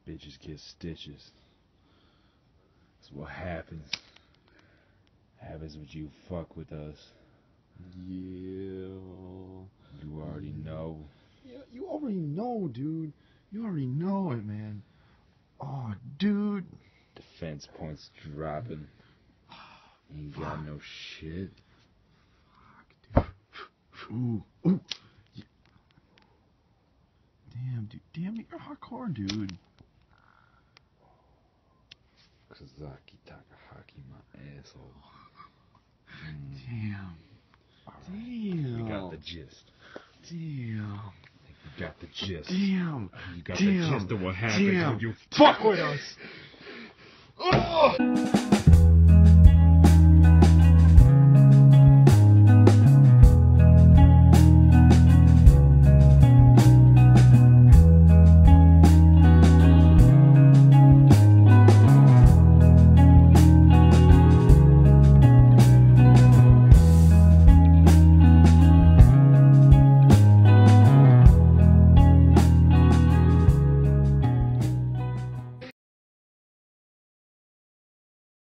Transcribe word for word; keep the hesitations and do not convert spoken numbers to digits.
Bitches get stitches. That's what happens. Happens when you fuck with us. Yeah. You already know. Yeah, you already know, dude. You already know it, man. Oh, dude. Defense points dropping. Ain't Fuck. got no shit. Fuck, dude. Ooh, ooh. Yeah. Damn, dude. Damn, you're hardcore, dude. Kazaki Takahaki, my asshole. Mm. Damn. All right. Damn. You got the gist. Damn. You got the gist. Damn. You got Damn. the gist of what happens Damn. when you fuck with us. Oh!